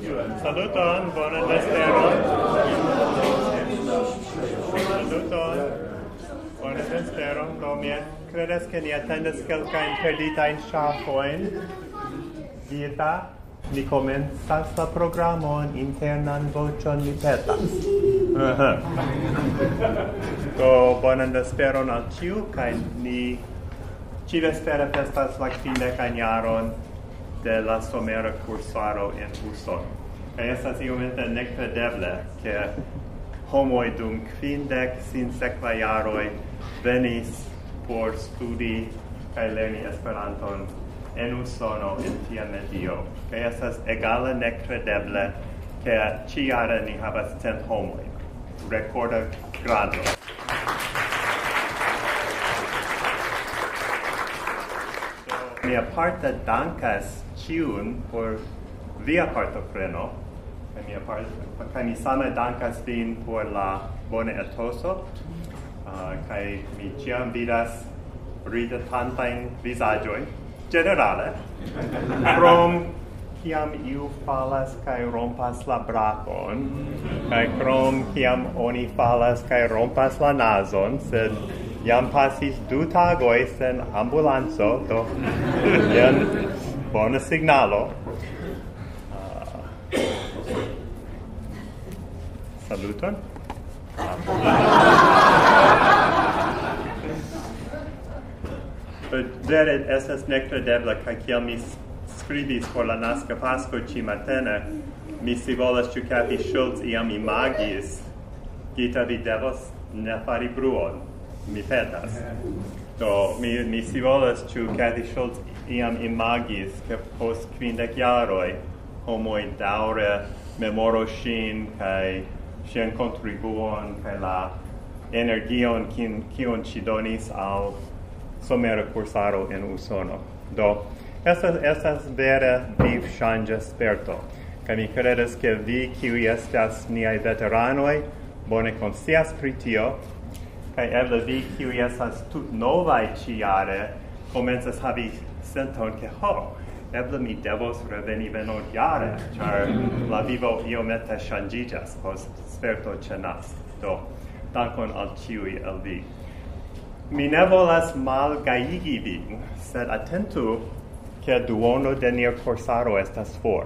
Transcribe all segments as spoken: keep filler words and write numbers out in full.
Saluton, bonan vesperon. Saluton, bonan vesperon. Do mi credas che ni attendas kelkajn perditajn ŝafojn. Gita, ni komencas la programon, internan voĉon mi petas. Aha. Do bonan vesperon al ĉiu, kaj ni ĉi-vespere festas la kvindekajn jaron de la somera cursaro in Usono. Kaj estas iomete nekredeble, ke homoj dum kvindek sinsekvaj jaroj venis por studi kaj lerni Esperanton en Usono en tia medio. Kaj estas egale nekredeble, ke ĉiare ni havas cent homoj. Rekorda grado. Mi aparte dankas ĉiun por via partopreno, kaj mi aparte kaj mi same dankas vin por la bona etoso, uh, kaj mi ĉiam vidas ridetantajn vizaĝojn, ĝenerale, krom kiam iu falas kaj rompas la brakon, kaj krom kiam oni falas kaj rompas la nazon, sed jam pasis du tagoj sen ambulanco, do jen bona signalo. Uh, saluton. Vere estas nekredeble, kaj kiam mi skribis por la naska pasko ĉi matene, mi scivolas ĉu Kathy Schultz iam imagis, Gita, vi devos ne fari bruon. Mi petas. Do mi mi scivolas ĉu Kathy Schultz iam imagis ke post kvindek jaroj homoj daŭre memoros ŝin kaj ŝian kontribuon kaj la energion kiun kiun ŝi donis al somera kursaro en Usono. Do estas estas vere vivŝanĝa sperto. Kaj mi kredas ke vi kiuj estas niaj veteranoj bone konscias pri tio. Kaj eble vi, kiuj estas tut novaj ĉiare, komencas havi senton ke ho, eble mi devos reveni venontjare, ĉar la vivo iomete ŝanĝiĝas post sperto ĉe nask. Do, dankon al ĉiuj el vi. Mi ne volas malgajigi vin, sed atentu, ke duono de nia kursaro estas for.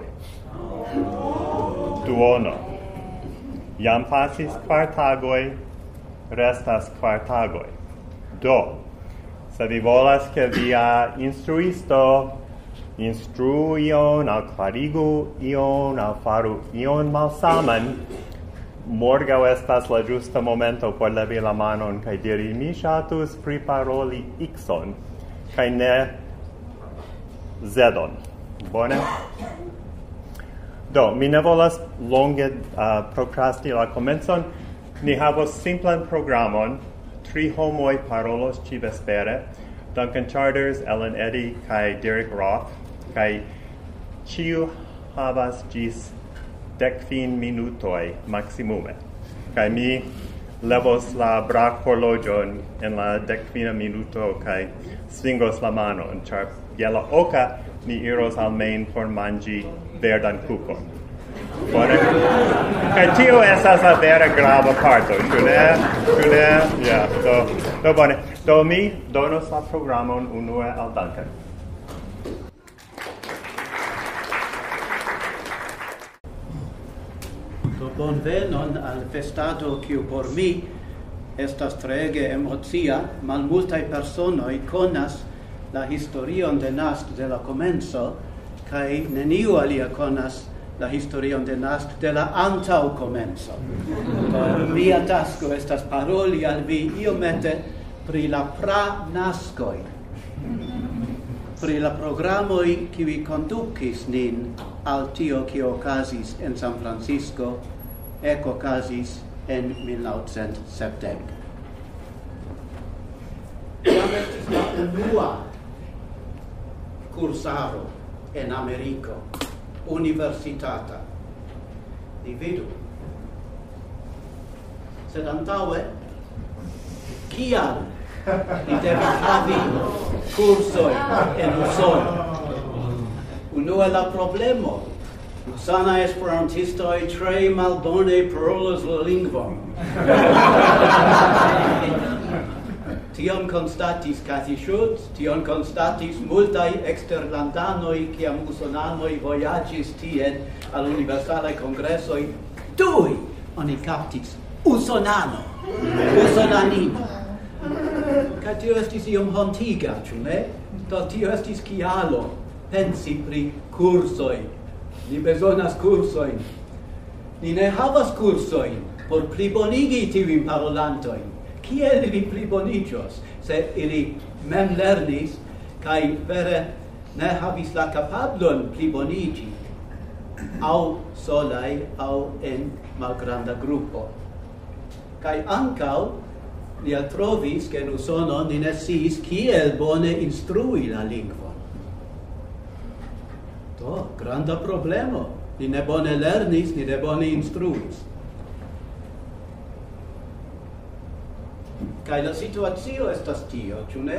Duono. Jam pasis kvar tagoj, restas kvar tagoj. Do, se vi volas ke via instruisto instruu ion, aŭ klarigu ion, aŭ faru ion malsaman, morgaŭ estas la ĝusta momento por levi la manon kaj diri mi ŝatus priparoli X-on kaj ne Z-on. Bone? Do, mi ne volas longe uh, prokrasti la komencon. Ni havos simplan programon, tri homoj parolos ĉi-vespere, Duncan Charters, Ellen Eddy kaj Derek Roth, kaj ĉiu havas ĝis dekkvin minutoj maksimume. Kaj mi levos la brakhorloĝon en la dekkvina minuto kaj svingos la manon, ĉar je la oka mi iros almein por manĝi verdan kukon. Bone? Kaj tio estas la vera grava parto, ĉu ne? Ĉu ne? Ja, do, do bone. Do mi donos la programon unue al Duncan. Do bonvenon al festado kiu por mi estas treege emocia. Malmultaj personoj konas la historion de nask de la komenco, kaj neniu alia konas la historion de nask de la antau komenco. Mia tasko estas paroli al vi iomete pri la pra-naskoj, pri la programoj kiuj kondukis nin al tio kio okazis en San Francisco, ek okazis en mil novcent sepdek. Jam estis la unua kursaro en Ameriko, universitata. Ni vidu. Sed antaŭe, kial ni devis havi kursoj en Usono? Unue la problemo Sana esperantistoi tre malbone parolas la lingvon. Tion constatis Cathy Schultz, tion constatis multai exterlandanoi, kiam usonanoi voyagis tien al universalai congressoi. Tui oni captis usonano, usonanino. Ca tio estis iom hontiga, ciu ne? Do tio estis kialo pensi pri cursoi. Ni besonas cursoin. Ni ne havas cursoin por plibonigi tiuin parolantoin. Kiel ili plibonigios, se ili mem lernis, kai vere ne havis la capablon plibonigi, au solai, au en malgranda gruppo. Kai ancau, ni trovis che in Usono ni ne sciis kiel bone instrui la lingvon. Do, granda problemo. Ni ne bone lernis, ni ne bone instruis. Kai la situatio estas tio, ĉu ne?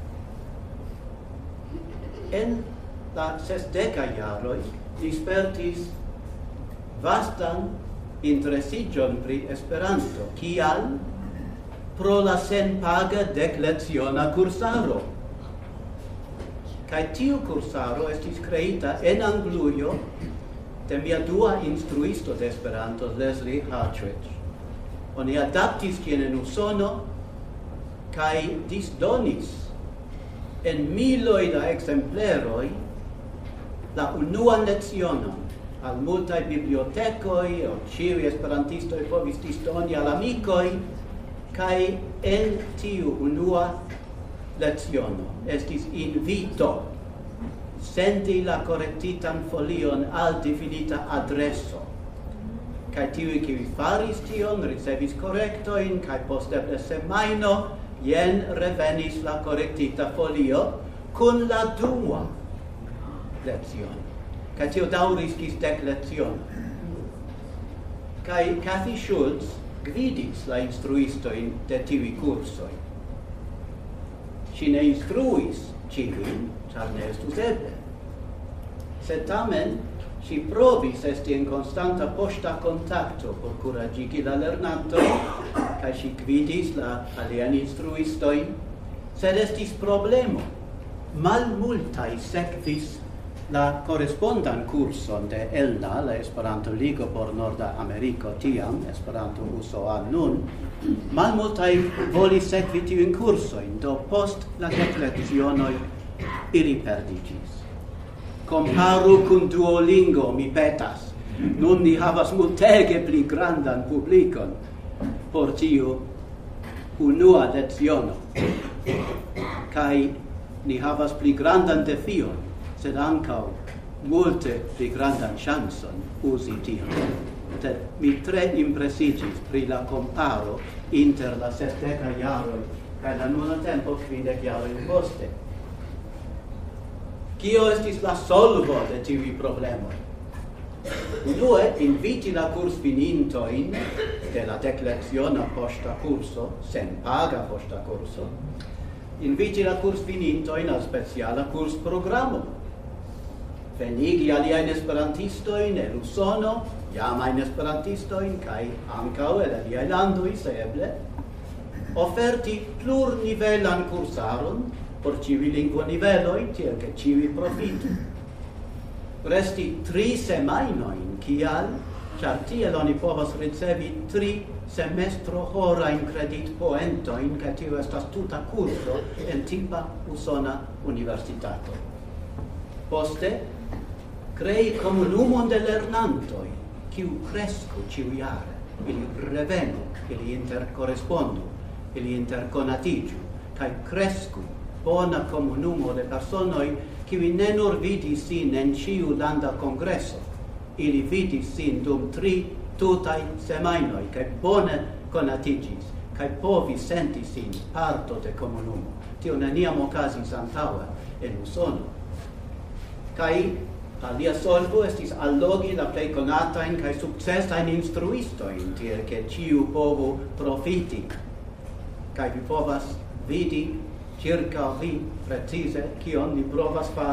En la sesdeka jaroj li spertis vastan interesiĝon pri Esperanto. Kial? Pro la senpaga decleziona cursaro. Kai tiu cursaro estis creita en Anglujo de mia dua instruisto de Esperanto, Leslie Hartridge. Oni adaptis ĝin en Usono kai disdonis en miloj da exempleroj la unuan lecionon al multaj bibliotekoj, o ĉiuj esperantistoj povis disdoni al amikoj, kai en tiu unua leciono estis invito sendi la correctitan folion al definita adreso. Kai tiui kiui faris tion ricevis correctoin, kai post eble semajno jen revenis la correctita folio kun la dua leciono. Kai tio daŭris gis dek leciono. Kai Cathy Schultz gvidis la instruistoin de tiui cursoi. Si ne instruis ciuin, char ne estus eble. Sed tamen, si provis esti in constanta posta contacto por curagigi la lernanto, kai si gvidis la alian instruistoin, sed estis problemo. Malmultai sekvis la correspondan curson de ELNA, la Esperanto Ligo por Norda Americo tiam, Esperanto uso a nun, malmultai volis sekvi tiuin cursoin, do post la dek lezionoj ili perdigis. Comparu kun Duolingo, mi petas. Nun ni havas multege pli grandan publikon por tiu unua leziono. Kai ni havas pli grandan defion, sed ancau multe pli grandan chanson usi tion. Sed mi tre impresigis pri la comparo inter la sesdeka jaroj kaj la nuna tempo kvindek jaroj poste. Kio estis la solvo de tiuj problemoj? Unue, inviti la kursfinintojn de la dekleciona posta curso, senpaga posta curso, inviti la kursfinintojn al speciala kursprogramo. Venigi aliajn esperantistojn el Usono, jamajn esperantistojn, kaj ankaŭ el aliaj landoj, se eble, oferti plurnivelan kursaron por ciui lingvoniveloi, tiel che ciui profitu. Resti tri semajnoin, kial, char tiel oni povas ricevi tri semestro horain credit poentoin, che tio estas tuta curso en tipa usona universitato. Poste, crei comunumon de lernantoi, kiu crescu ciuiare, ili revenu, ili intercorrespondu, ili interconatigiu, kai crescu bona comunumo de personoi kiui ne nur vidis sin en ciu landa congresso, ili vidis sin dum tri tutai semajnoi, kai bone conatigis, kai povis senti sin parto de comunumo. Tio neniam okazis antaŭe en Usono. Kai alia solvo estis allogi la plej konatajn kaj sukcesajn instruistojn, tiel ke ciu povu profiti. Kai vi povas vidi circa vi precise kion ni provas fari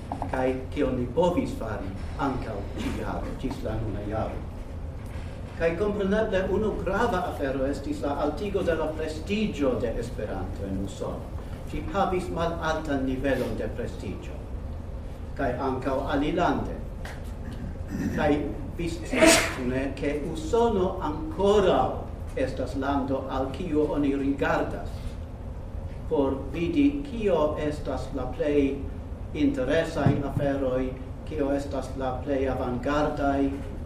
kai kion ni povis fari ankaŭ ĉi jaro ĝis la nuna jaro. Kai kompreneble unu grava afero estis la altigo de la prestigio de Esperanto en Usono. Ĝi havis malaltan nivelon de prestigio, kai ankaŭ alilande. Kai vi scias ke Usono ankoraŭ estas lando al kiu oni rigardas por vidi kio estas la plej interesaj aferoj, kio estas la plej avangardaj,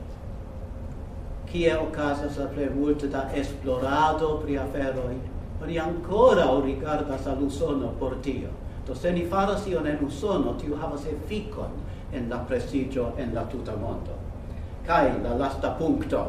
kie okazas la plej multe da esplorado pri aferoj. Oni ankoraŭ rigardas al Usono por tio. Do se ni faras ion en Usono, tiu havas efikon en la prestigio en la tuta mondo. Kaj la lasta punkto,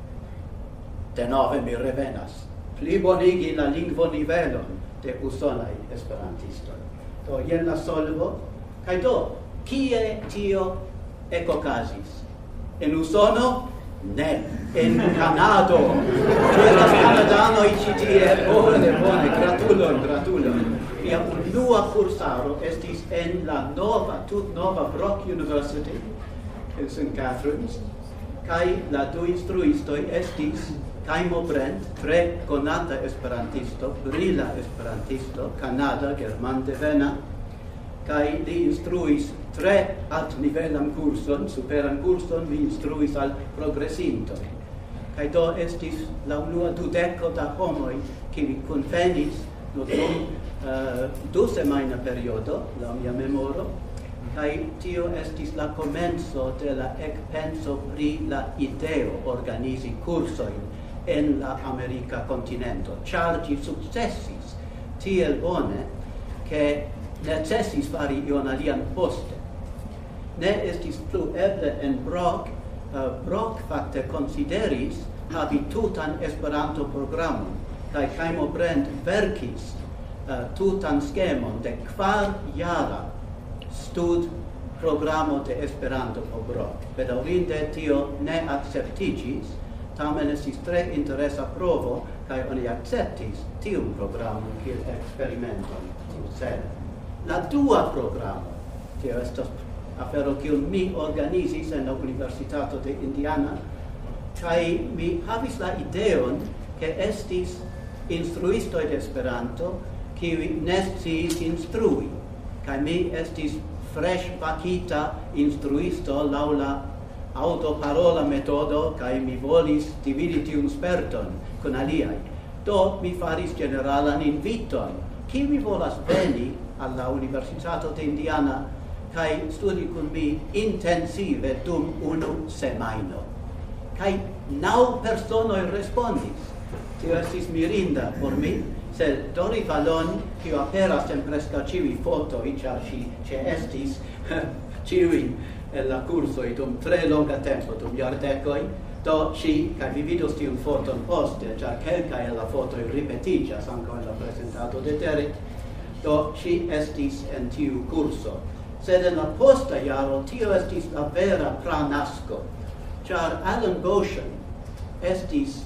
denove mi revenas, plibonigi la lingvonivelon de usonaj esperantistoj. Do jen la solvo. Kaj do, kie tio ekokazis? En Usono? Ne, en Kanado. Ĉu estas kanadanoj ĉi tie? Bone, bone, gratulon, gratulon. Mia unua kursaro estis en la nova, tut nova Brock University in Saint Catharines, kaj la du instruistoj estis Kaimo Brent, tre konata esperantisto, brila esperantisto, kanada, germandevena, kaj li instruis tre altnivelan kurson, superan kurson, li instruis al progresintoj. Kaj do estis la unua dudeko da homoj, kiuj kunvenis nur dum uh, du semajna periodo, laŭ mia memoro, kaj tio estis la komenco de la ekpenso pri la ideo organizi kursojn en la America continento, char ĝi sukcesis tiel bone ke necessis fari ion alian poste. Ne estis plu eble en Brock, uh, Brock fakte konsideris havi tutan Esperanto programon, kaj Kaimo Brent verkis uh, tutan skemon de kvar jara stud programo de Esperanto por Brock. Bedaŭrinde tio ne akceptiĝis, tamen estis tre interesa provo, kaj oni akceptis tiun programon kiel eksperimenton tiucele. La dua programo, tio estas afero kiun mi organizis en la Universitato de Indiana, kaj mi havis la ideon ke estis instruistoj de Esperanto kiuj ne sciis instrui, kaj mi estis freŝ fakita instruisto laŭ la autoparola metodo, kaj mi volis dividi tiun sperton kun aliaj. Do mi faris generalan inviton. Kiu mi volas veni al la Universitato de Indiana kaj studi kun mi intensive dum unu semajno. Kaj naŭ personoj respondis. Tio estis mirinda por mi, sed Dori Vallon, kiu aperas en preskaŭ ĉiuj fotoj, ĉar ŝi ĉeestis ĉiujn en la cursoi dum tre longa tempo, dum jardecoi, do ŝi, kaj vi vidos tiun foton poste, ĉar kelkaj el la fotoj ripetiĝas ankaŭ en la prezentado de Derek, do ŝi estis en tiu kurso. Sed en la posta jaro tio estis la vera pranasko, ĉar Alan Goshen estis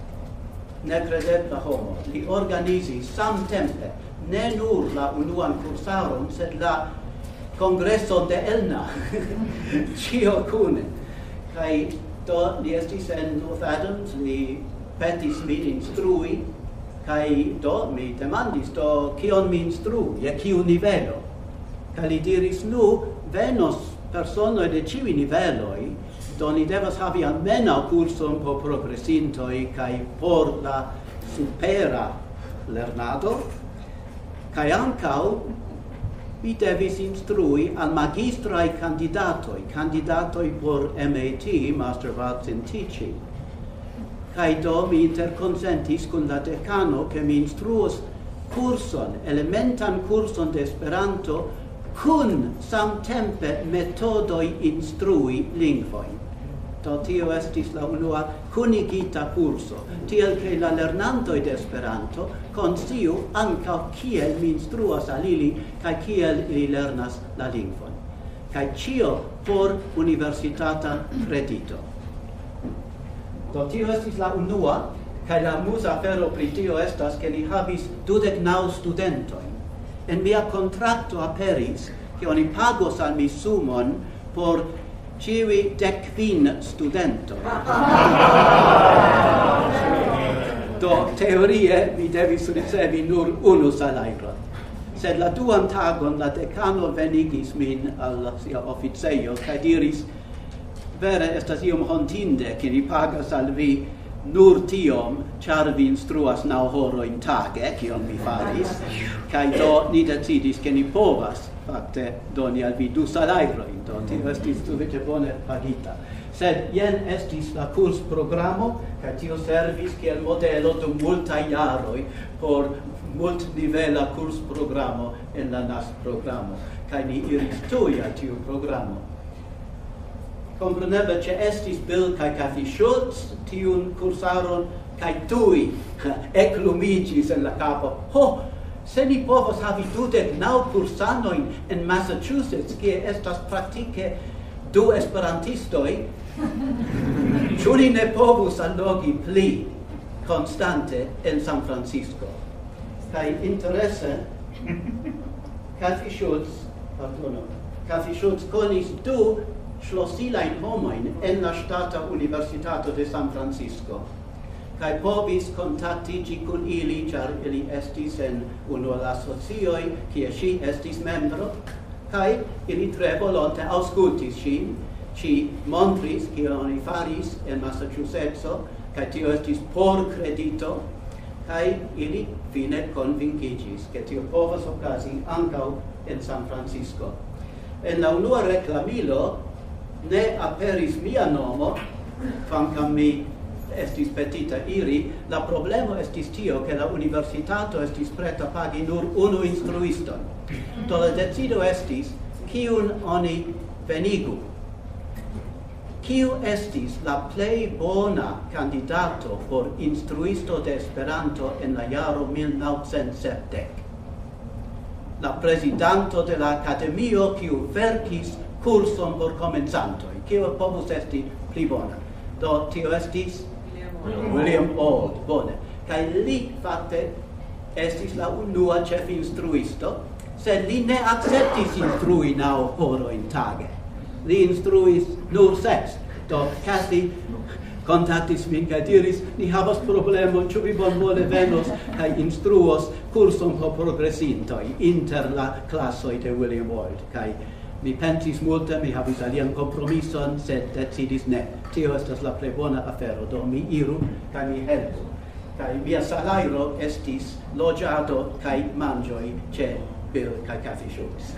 nekredebla homo. Li organizis samtempe ne nur la unuan kursaron, sed la Congresso de Elna, cio cune. Kai do li estis en North Adams, li petis min instrui, kai do mi demandis, do kion mi instrui, je kiu nivelo. Kai li diris, nu, venos personoi de ciui niveloi, do ni devas havi almenaŭ kurson por progresintoi kai por la supera lernado, kai ankaŭ vi devis instrui al magistraj candidatoj, candidatoj por M A T, Master of Arts in Teaching. Kaj do mi interkonsentis kun la dekano ke mi instruos kurson, elementan kurson de Esperanto, kun samtempe metodoj instrui lingvojn. Do tio estis la unua kunigita kurso, tiel ke la lernantoj de Esperanto konsciu ankaŭ kiel mi instruas al ili kaj kiel ili lernas la lingvon. Kaj ĉio por universitata kredito. Do tio estis la unua, kaj la amuza afero pri tio estas ke ni havis dudek naŭ studentojn. En mia kontrakto aperis che oni pagos al mi sumon por ciui decvin studento. Do teorie mi devis ricevi nur unu salairon. Sed la duan tagon la decano venigis min al sia officeio kaj diris: vere estas iom hontinde che ni pagas al vi nur tiom, char vi instruas naŭ horojn tage, kion mi faris, kaj do ni decidis che ni povas fakte doni al vi du salajrojn, do tio estis sufiĉe bone pagita. Sed jen estis la kursprogramo, kaj tio servis kiel modelo dum multaj jaroj por multnivela kursprogramo en la N A S programo, kaj ni iris tuj al tiu programo. Compreneble che estis Bill kaj Kathy Schultz tiun kursaron kaj tuj eklumigis en la capo: ho, se ni povos havi dudek naŭ kursanojn en Massachusetts, kie estas praktike du esperantistoj, ĉu ni ne povus allogi pli konstante en San Francisco? Kaj interese, Kathy Schultz, pardono, Kathy Schultz konis du schlossilain homoin en la Stata Universitato de San Francisco, kai povis kontaktigi kun ili, char ili estis en unu el asocioj, kie ŝi estis membro, kai ili tre volonte aŭskultis ŝin. Ŝi montris kion oni faris en Massachusetts, kai tio estis por kredito, kai ili fine konvinkigis, ke tio povas okazi ankaŭ en San Francisco. En la unua reklamilo ne aperis mia nomo, kvankam mi estis petita iri. La problemo estis tio, che la universitato estis preta pagi nur unu instruiston. Do la decido estis, kiun oni venigu. Kiu estis la plej bona candidato por instruisto de Esperanto en la jaro mil naŭcent sepdek? La prezidanto de la Akademio, kiu verkis kurson por komencantoj, kiu povus esti pli bona. Do tio estis William Auld, bone. Kaj li fakte estis la unua ĉefinstruisto, sed li ne akceptis instrui naŭ horojn tage. Li instruis nur ses. Do Kathy kontaktis min kaj diris: ni havas problemon, ĉu vi bonvole venos kaj instruos kurson por progresintoj inter la klasoj de William Auld. Kaj mi pensis multe, mi havis alian kompromison, sed decidis ne. Tio estas la plej bona afero, do mi iru kaj mi helpu. Kaj mia salajro estis loĝado kaj manĝoj ĉe Bill kaj Kathy Schultz.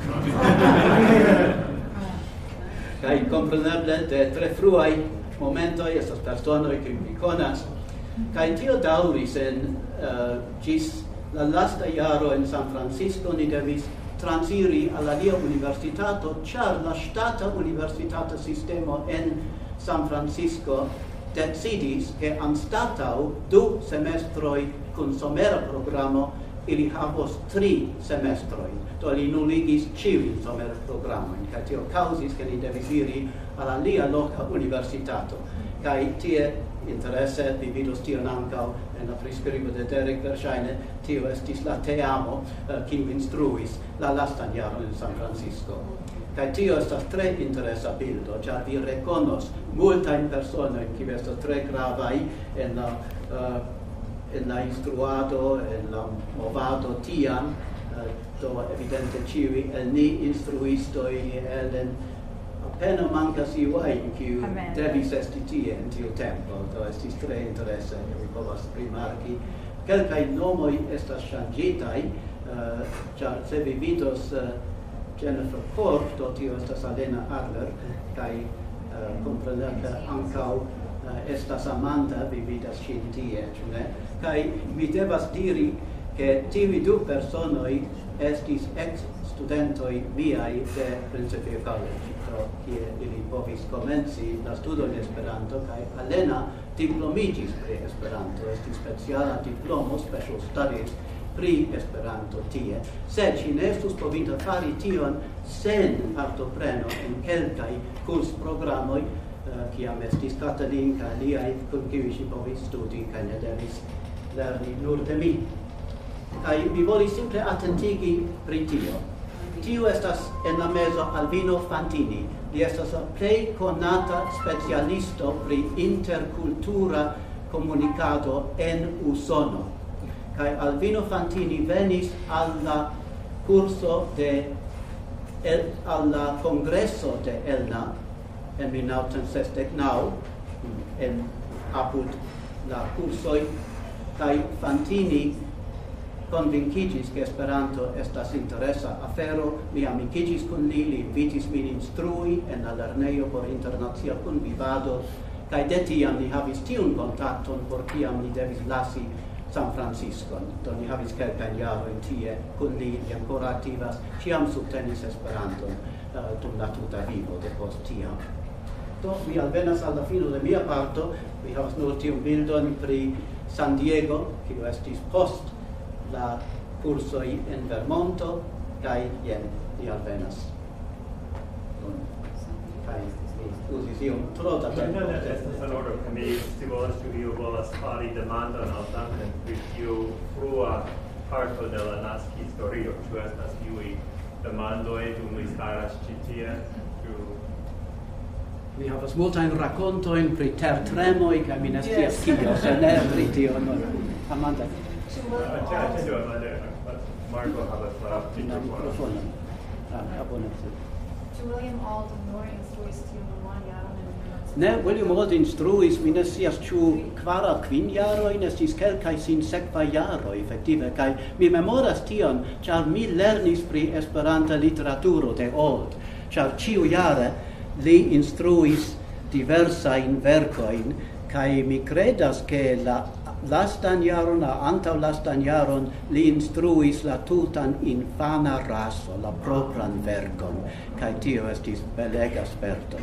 Kaj kompreneble de tre fruaj momentoj estas personoj kiuj mi konas. Kaj tio daŭris en uh, ĝis la lasta jaro en San Francisco. Ni devis transiri al alia universitato, ĉar la ŝtata universitata sistemo en San Francisco decidis ke anstataŭ du semestroj kun somera programo ili havos tri semestrojn. Do li nuligis ĉiujn somera programojn, kaj tio kaŭzis ke li devis iri al alia loka universitato. Kaj tie interese vi vidos tion ankaŭ en la priskribo de Derek, verŝajne tio estis la teamo uh, kiu instruis la lastan jaron en San Francisco. Kaj tio estas tre interesa bildo, ĉar vi rekonos multajn personojn kiuj estas tre gravaj en la uh, en la instruado, en la movado tiam, uh, do evidente ĉiuj el ni instruistoj el en appena mancas iu ajn kiu devis esti tie en tiu tempo. Do estis tre interese, vi povas rimarki. Kelkaj nomoj estas ŝanĝitaj, uh, ĉar se vi vidos uh, Jennifer Kork, do tio estas Alena Adler, kaj uh, kompreneble ankaŭ uh, estas Amanda, vi vidas ŝin tie, ĉu ne? Kaj mi devas diri ke tiuj du personoj estis ex-studentoj miaj de Principia College, do kie ili povis komenci la studon Esperanto, kaj Alena diplomigis pri Esperanto, estis speciala diplomo, special studies pri Esperanto tie. Sed ŝi ne estus povita fari tion sen partopreno en kelkaj kursprogramoj, uh, kiam estis Katalin kaj aliaj, kun kiuj ŝi povis studi kaj ne devis lerni nur de mi. Kaj mi volis simple atentigi pri tio. tiu estas en la mezo Albino Fantini. Li estas la plej konata specialisto pri interkultura comunicado en Usono. Kai Albino Fantini venis al la curso de el, al la congresso de Elna en mil novecent sesdek naŭ en apud la cursoi, kai Fantini convincigis che Esperanto estas interesa afero, mi amicigis kun li, li invitis min instrui en la lernejo por internacia kunvivado, kai de tiam ni havis tiun kontakton por kiam ni devis lasi San Francisco. Do ni havis kelkajn jarojn tie kun li, li ancora aktivas, ĉiam subtenis Esperanton uh, dum la tuta vivo de post tiam. Do mi alvenas al la fino de mia parto, mi havas nur tiun bildon pri San Diego, kiu estis post la cursoi en Vermonto, kai jen ni alvenas. Kai usis iom tro da tempo. Ne, ne, estas en ordo, ke mi si volas, ĉu iu volas fari demandon al Duncan pri tiu frua parto de la naskistorio, ĉu estas iuj demandoj dum li staras ĉi tie, ĉu Mi havas multajn rakontojn pri tertremoj, kaj mi ne scias kio, se ne pri tio. Amanda. Attendu, Amanda, Marco havas la mikrofonon. Ah, abonatu. Ĉu William Alden nur instruis tiun unuan jaron en Ne, William Alden instruis, mi ne scias ĉu kvar aŭ kvin jarojn, estis kelkaj sinsekvaj jaroj, efektive, kaj mi memoras tion, ĉar mi lernis pri Esperanta literaturo de Old, ĉar ĉiujare li instruis diversajn verkojn, kaj mi kredas ke la lastan jaron, la antaŭ lastan jaron, li instruis la tutan infana raso, la propran verkon, kaj tio estis belega sperto.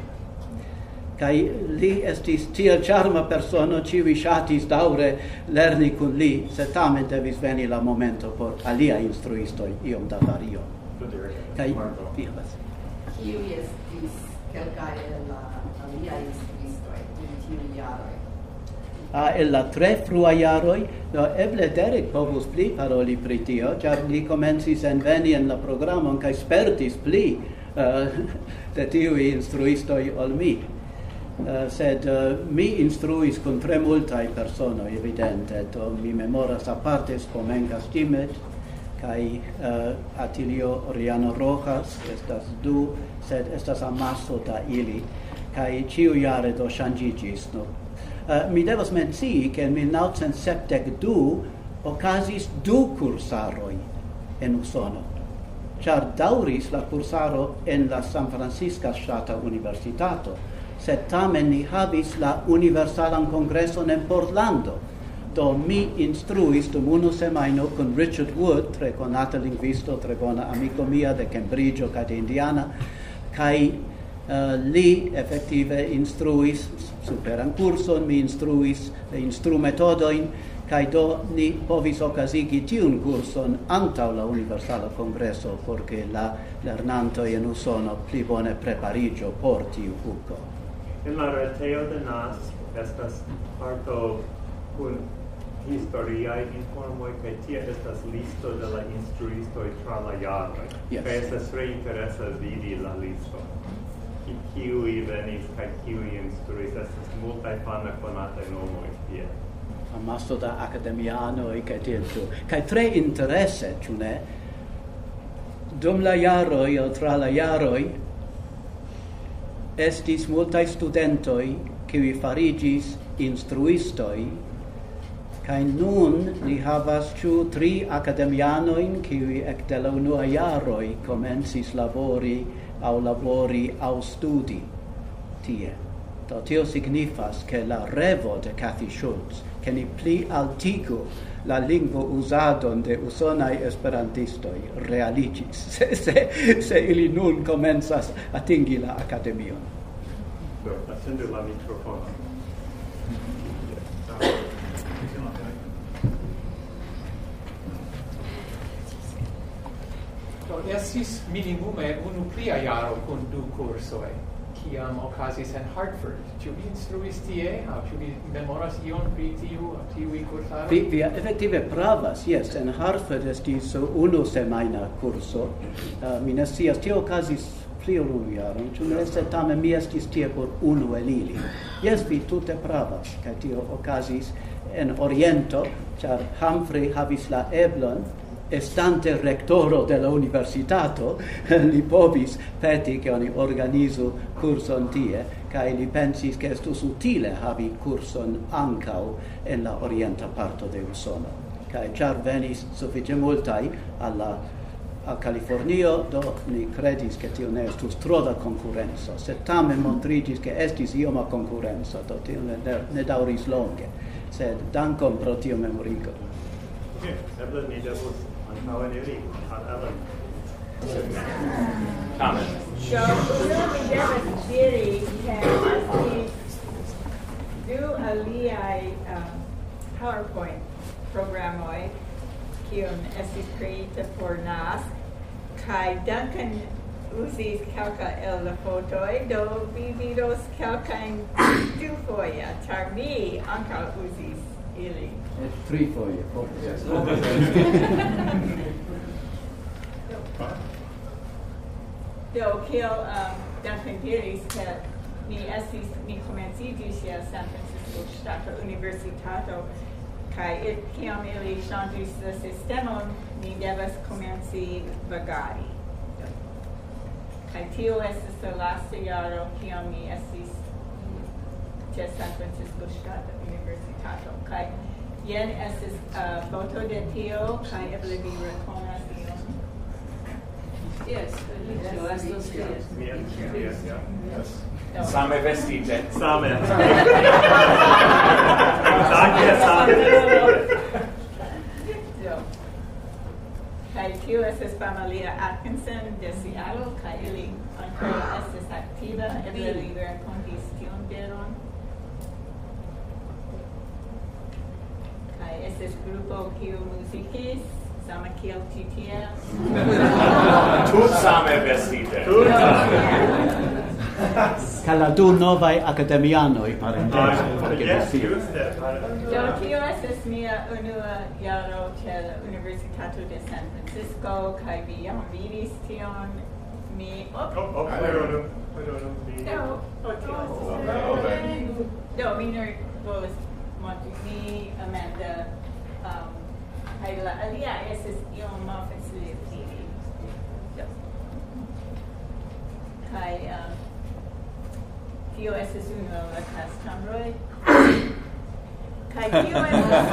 Kaj li estis tiel charma persono, ĉiuj ŝatis daŭre lerni kun li, sed tamen devis veni la momento por aliaj instruistoj iom da vario. Kaj vi havas. Kiuj estis kelkaj el la aliaj instruistoj dum tiuj jaroj? Ah, el la tre frua jaroj, no, eble Derek povus pli paroli pri tio, ĉar li komencis enveni en la programon kaj spertis pli uh, de tiuj instruistoj ol mi. Uh, sed uh, mi instruis con tre multaj personoj, evidente, do mi memoras aparte Spomenka Stimet, kai uh, Atilio Riano Rojas, estas du, sed estas amaso da ili, kai ĉiujare do ŝanĝiĝis. No? Uh, mi devas mencii, ke en mil novecent sepdek du okazis du kursaroj en Usono, ĉar daŭris la kursaro en la San Francisca ŝtata universitato, sed tamen ni havis la universalan kongreson en Portlando. Do mi instruis dum unu semajno kun Richard Wood, tre konata lingvisto, tre bona amiko mia de Cambridge kaj de Indiana, kaj uh, li efektive instruis superan kurson, mi instruis instrumetodojn, kaj do ni povis okazigi tiun kurson antaŭ la universala kongreso, por ke la lernantoj en Usono pli bone prepariĝo por tiu kuko. En la reteo de N A S estas parto kun historiaj informoj, kaj tie estas listo de la instruistoj tra la jaroj. Yes. Kaj estas tre interesa vidi la listo. Kiuj venis kaj kiuj instruis, estas multaj fame konataj nomoj tie. Amaso da akademianoj kaj tiel plu. Kaj tre interese, ĉu ne? Dum la jaroj aŭ tra la jaroj estis multaj studentoj, kiuj fariĝis instruistoj, kaj nun ni havas ĉu tri akademianojn, kiuj ekde la unua jaroj komencis labori aŭ labori aŭ studi tie. Do tio signifas ke la revo de Kathy Schultz, ke ni pli altigu la lingvo uzadon de usonaj esperantistoj realiĝis, se, se, se ili nun komencas atingi la akademion. Do, atendu la mikrofonon. Do, estis minimume unu plia jaro kun du kursoj. kiam okazis en Hartford. Ĉu vi instruis tie? Aŭ ĉu vi memoras ion pri tiu tiuj kursaroj? Vi, vi effettive pravas, yes, en Hartford estis unu semajna kurso. Uh, mi ne scias, tio okazis pli ol unu jaron, ĉu ne sed tamen mi estis tie por unu el ili. Yes, vi tute pravas, kaj tio okazis en Oriento, ĉar Humphrey havis la eblon, estante rectoro de la universitato, li povis peti che oni organizu curson tie, kai li pensis che estus utile havi curson ancau en la orienta parto de Usono. Kai char venis suffice multai alla a Californio, do ni credis che tio ne estus tro da concurrenza. Se tamen montrigis che estis ioma concurrenza, do tio ne, ne dauris longe. Sed dankon pro tio memorigo. Okay, eble ni devus antaŭ eniri al Ellen. Amen. So, uno mi devas diri che estis du aliaj um, PowerPoint programoj kiun estis kreita por N A S, kaj Duncan uzis kelka el la fotoj, do vi vidos kelkajn dufoje, ĉar mi ankaŭ uzis ili. Tri foje. Do, kiel um, Duncan diris, ke mi estis, mi komenciĝis je San Francisco Ŝtata Universitato, kaj it, kiam ili ŝanĝis la sistemon, mi devas komenci vagari. Kaj tio estis la lasta jaro kiam mi estis ĉe San Francisco Ŝtata Universitato. Kaj jen estis uh, foto de tio, kaj eble vi rekonas ion. Yes, Alicio, estos días. Bien, bien, ja. No. Same vestite. Same. Danke, same vestite. So, kaj tio estas familia Atkinson de Seattle, kaj ili ankoraŭ estas aktiva, eble li renkontis tion veron. Kaj estas grupo kiu muzikis, same kiel ĉi tie. Tut same vestite. Kaj la du novaj akademianoj parentese. Ah, yes, juste. Do tio estas mia unua jaro ĉe la Universitato de San Francisco, kaj vi jam vidis tion. Mi op. Oh, oh, pardonu, pardonu. mi- No, o tio estas. Do mi nur volas montri mi Amanda. Um, kaj la alia estas iom malfacile vidi. Do. Kaj um, tio estas unu el la klasĉambroj. Kaj tio estas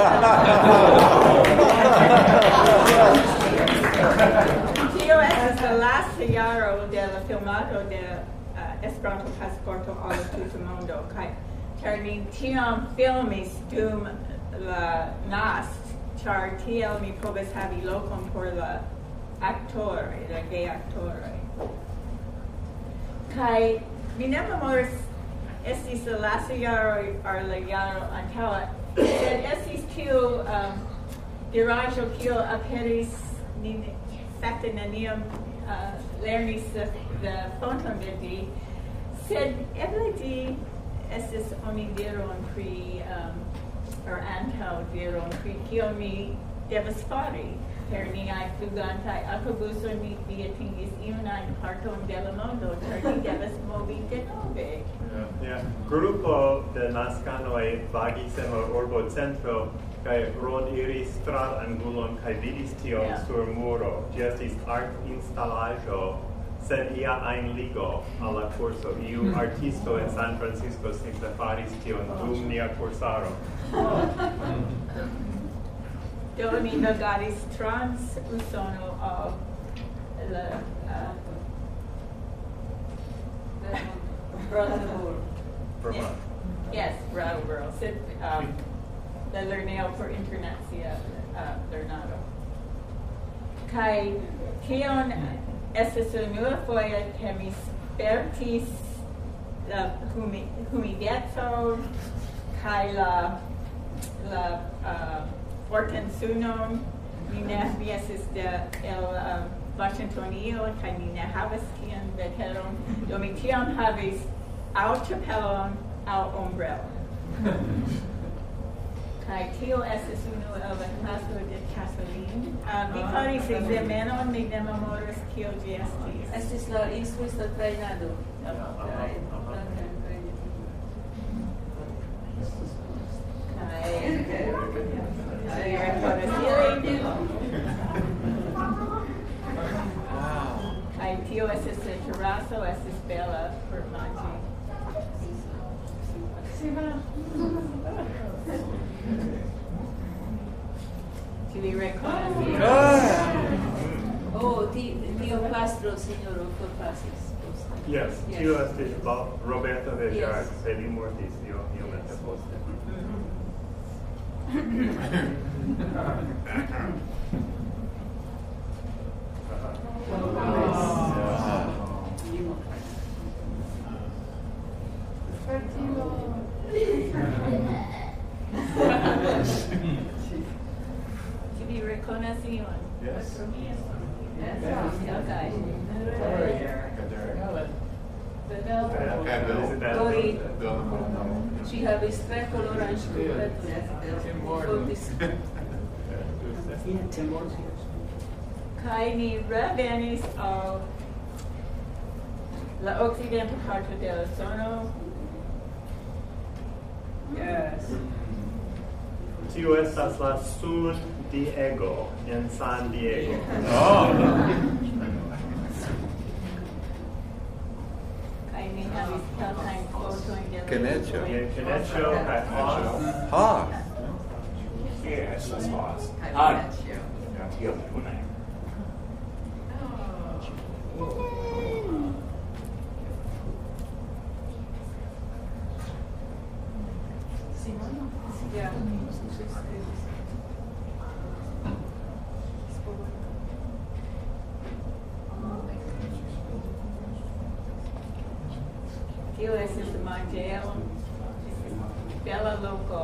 tio estas la lasta jaro de la filmado de uh, Esperanto Pasporto al la tuta mondo. Kaj ĉar ni tiam filmis dum la N A S, ĉar tiel mi povas havi lokon por la aktoroj, la geaktoroj. Kaj mi ne memoras estis la lasta jaro ar la jaro antaŭa, sed estis tiu um, diraĵo kiu aperis, ni fakte neniam uh, lernis la, la fonton de ĝi, sed eble ĝi estis onidiron pri um, or antaŭ diron pri kion mi devas fari. Per niaj flugantaj aŭtobusoj mi mi atingis iun ajn parton de la mondo, ĉar ni devas movi denove. Ja, grupo de naskanoj vagis en la urbocentro kaj Ron iris tra angulon kaj vidis tion Ja. sur muro. Ĝi estis artinstalaĵo sen ia ajn ligo al la kurso. Iu artisto en San Francisco simple faris tion dum nia kursaro. Do mi vagadis trans Usono al la uh, Brattleboro. Vermont. yes, Brattleboro, sed um, la lerneo por internacia uh, lernado. Kai tion estas la unua fojo ke mi spertis la humi, humidecon kai la la uh, fortensunon. Mi ne mi estis de el uh, Washingtonio kaj mi ne havas tian veteron. Do mi tiam havis Al chapelon, al umbrella. Kai tio estis unu el la klaso de Casalin. Vi faris ekzamenon, mi ne memoras kio ĝi estis. Estis la instruista trejnado. Kaj tio estis teraso, estis bela por manĝi. Ĉu vi rekonas? Oh, ti- tio pastro, signoro, forpasis. Yes, Yes. tio estis Ro- Roberto Vejar, Yes. se li mortis io iomete poste. Ĉu vi rekonas ion? Yes. Okay. Helen. Dori, ŝi havis tre koloran Tim Horton. ŝtupeton. Kaj ni revenis al la okcidenta parto de la sono. Yes. Tio estas la Sun Diego en San Diego. Kaj ni havis kelkajn fotojn de la Keneĉo. urboj. En Keneĉo kaj Haas. Ha! Yes, that's Haas. Hi. Ja, tio bone. Yeah. Tio estis manĝejo. Bela loko.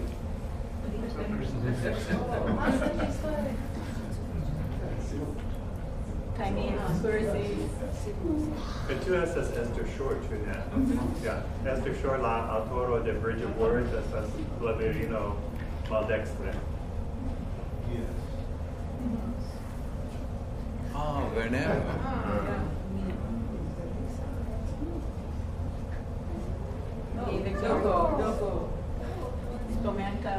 Kaj mi ekskursis. Kaj tio estas Esther Shore, ĉu ne? Ja, Esther Shore, la aŭtoro de Bridge of Words, estas la virino maldekstre. Ah, Venero. Doko, doko. Spomenka.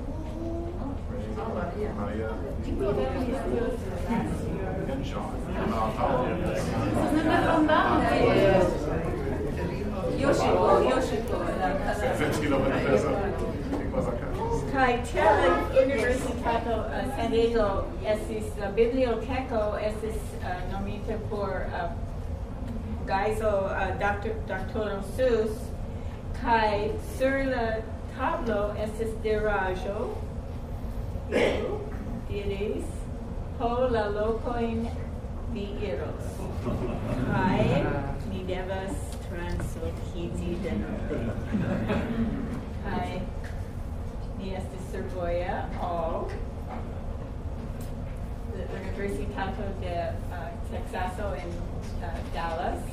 Maria. And John. Yoshiko, Yoshiko, la casa. Ventilo Veneto. Che cosa accade? Kaj ĉe la Universitato uh, San Diego estis la biblioteko estis uh, nomita por uh, Geisel uh, Doctor Doktoro Seuss kaj sur la tablo estis diraĵo diris ho la lokojn vi iros kaj mi devas translokiti denove kaj mi estis survoje al la Universitato de uh, Texaso en uh, Dallas.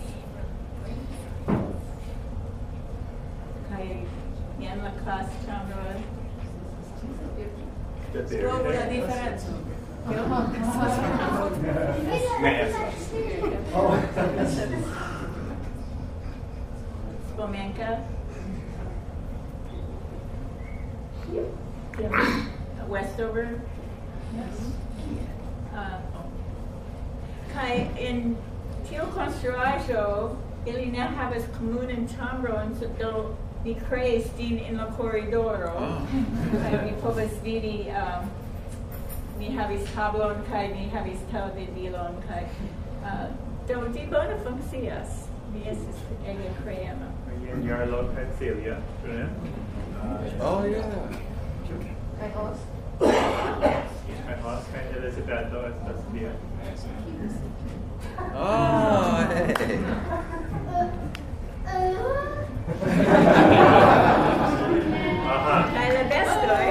Kaj jen la klasĉambro. Provu la diferenco. Ne estas. Spomenka. Westover. Uh, Kaj en tiu konstruaĵo ili ne havas komunan ĉambron, so do mi kreis ĝin en la koridoro. Kaj mi povas vidi, um, mi havis tablon kaj mi havis televidilon kaj uh, do ĝi bone funkcias. Mi estis ege kreema. En Jarlo kaj Celia, ĉu ne? Oh, yeah. Kaj Haas kaj Elizabeto estas tie. Oh, hey. Aha. Kaj la bestoj.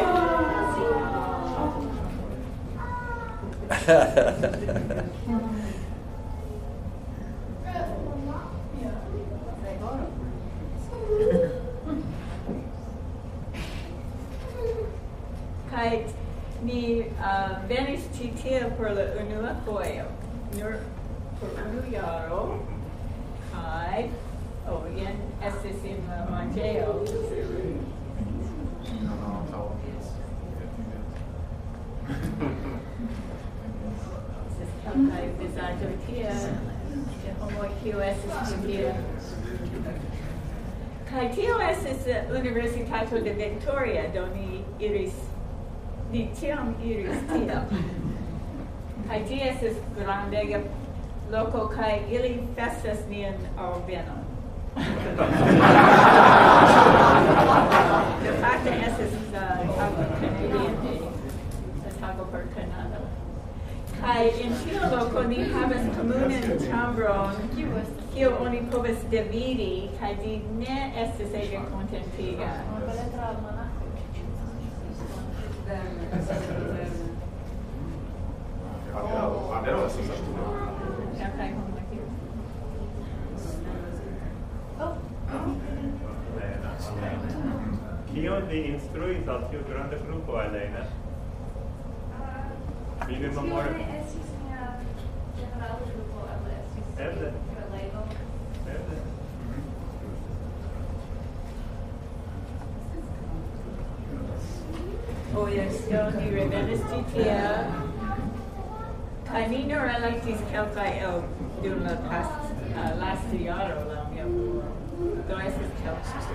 Kai ni uh, venis ci tie por la unua foio. Nur por unu jaro. Kai oh, jen estis in la manĝejo. Estis kelkaj vizaĝoj tie de homoj kiu estis tie. Kai tio estis Universitato de Victoria, do ni iris, ni tiam iris tiam. Kai tie estis grandega loko, kai ili festas nian alvenon. De facto estis tago Canadian Day, tago por Canada. Kai in tio loko ni havas komunan ĉambron, kiu oni povas dividi, kai ĝi ne estis ege kontentiga. Kelkaj homoj kiu. Kion vi instruis al tiu granda grupo, Elena? Vi ne memoras? Estis mia ĝenerala grupo, eble estis Eble. prelego. Eble. Oh yes, do ni revenis ĉi tie. Kaj mi nur elektis kelkaj el dum la past uh, lasta jaro laŭ mia memoro. Do estis kelkaj.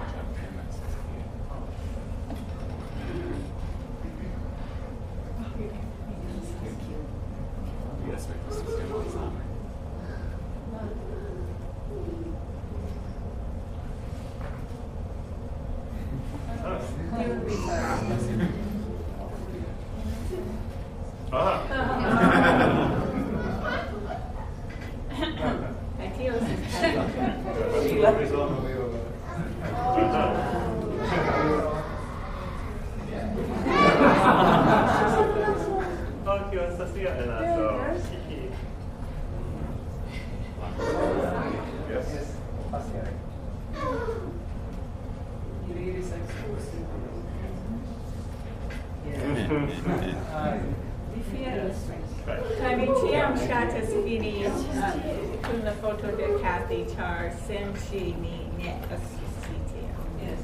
Kaj mi ĉiam ŝatas fini uh, kun la foto de Kathy, ĉar sen ŝi mi ne estus ĉi tie. Yes.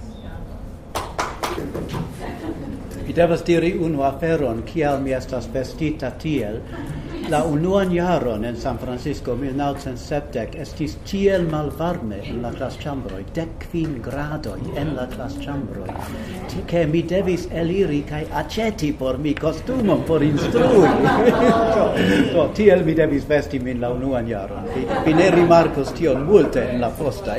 Mi devas diri unu aferon, kial mi estas vestita tiel. La unuan jaron en San Francisco mil naŭcent sepdek estis tiel malvarme en la klasĉambroj, dekkvin gradoj en la klasĉambroj, ke mi devis eliri kaj aĉeti por mi kostumon por instrui. so, so, tiel mi devis vesti min la unuan jaron. Vi, vi ne rimarkos tion multe en la postaj.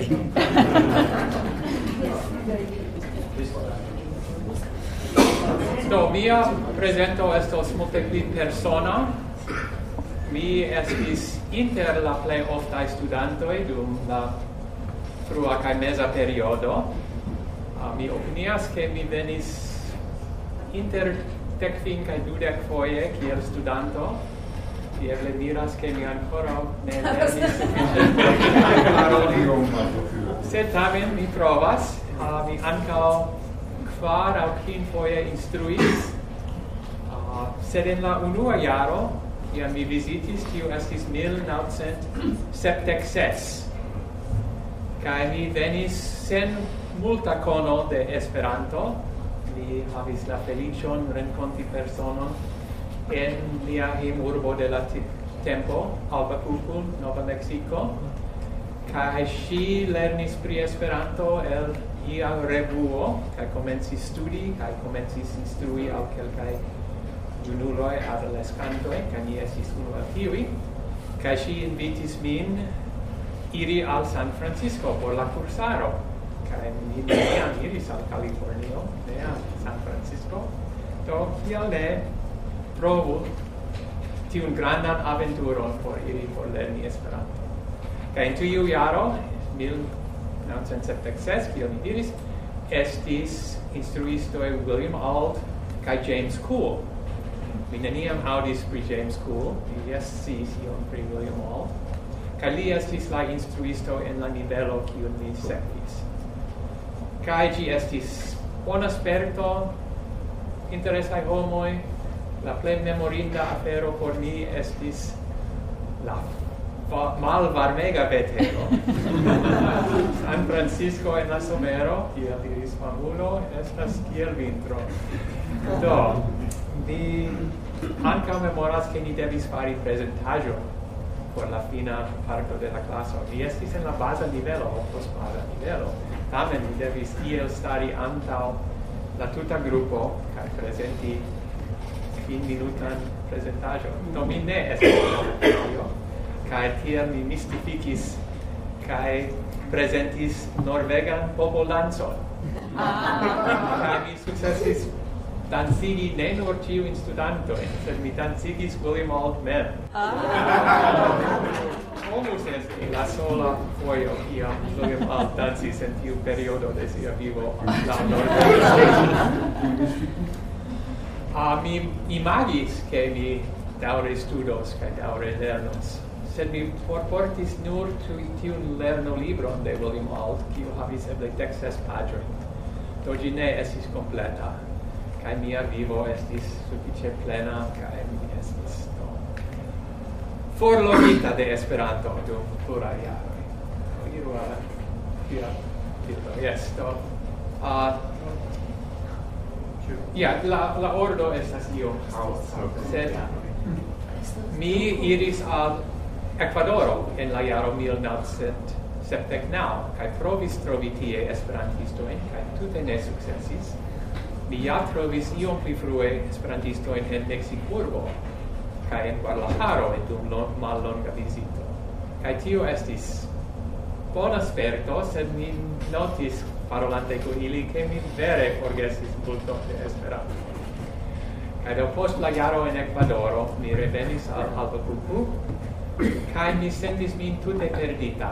Do, mia presento estos multe pli persona. Mi estis inter la plej oftaj studantoj dum la frua kaj meza periodo. Uh, mi opinias ke mi venis inter dekkvin kaj dudek foje kiel studanto. Vi eble diras ke mi ankoraŭ ne lernis sufiĉe. Sed tamen mi provas. Uh, mi ankaŭ kvar aŭ kvin foje instruis. Uh, sed en la unua jaro kiam mi visitis, kiu estis mil naŭcent sepdek ses. Kaj mi venis sen multa kono de Esperanto. Mi havis la feliĉon renkonti personon en lia hejmurbo de la tempo, Albuquerque, Nova Meksiko. Kaj ŝi lernis pri Esperanto el ia revuo, kaj komencis studi, kaj komencis instrui al kelkaj junuloj adoleskantoj, kaj mi estis unu el tiuj, kaj ŝi invitis min iri al San Francisco por la kursaro, kaj mi neniam iris al Kalifornio, ne al San Francisco. Do kial ne provu tiun grandan aventuron por iri por lerni Esperanto. Kaj en tiu jaro, mil naŭcent sepdek ses, kiel mi diris, estis instruistoj William Auld kaj James Cool. Mi neniam audis pri James Cool, mi sciis ion pri William Auld, kaj li estis la instruisto en la nivelo kiun mi sekvis. Kaj ĝi estis bona sperto, interesaj homoj, la plej memorinda afero por mi estis la malvarmega vetero. San Francisco en la somero, kiel diris famulo, estas kiel vintro. Do, mi ankaŭ memoras ke ni devis fari prezentaĵon por la fina parto de la claso. Mi estis en la baza nivelo, o postbaza nivelo. Tamen mi devis iel stari antaŭ la tuta grupo kaj prezenti kvin-minutan prezentaĵon. Do mi ne estis tio, kaj tiel mi mistifikis kaj prezentis norvegan popoldancon. Kaj mi sukcesis dancigi ne nur ĉiujn studantojn, sed mi dancigis William Auld mem. Povus esti la sola fojo, kiam William Auld dancis en tiu periodo de sia vivo laŭ norvega. Ah, mi imagis ke mi daŭre studos kaj daŭre lernos, sed mi forportis nur tiun lernolibron de William Auld, kiu havis eble dek ses paĝojn. Do ĝi ne estis kompleta, kaj mia vivo estis sufiĉe plena, kaj mi estis do forlogita de Esperanto dum pluraj jaroj. Do iru al via titolo. Yes, do uh, ja, la, la ordo estas iom haosa, sed mi iris al Ecuadoro en la jaro mil novcent sepdek naŭ kaj provis trovi tie esperantistojn kaj tute ne sukcesis. Mi ja trovis iom pli frue esperantistojn en Meksikurbo kaj en Guadalajaro en dum mallonga vizito. Kaj tio estis bona sperto, sed mi notis parolante kun ili ke mi vere forgesis multon de Esperanto. Kaj do post la jaro en Ecuadoro mi revenis al Albuquerque kaj mi sentis min tute perdita.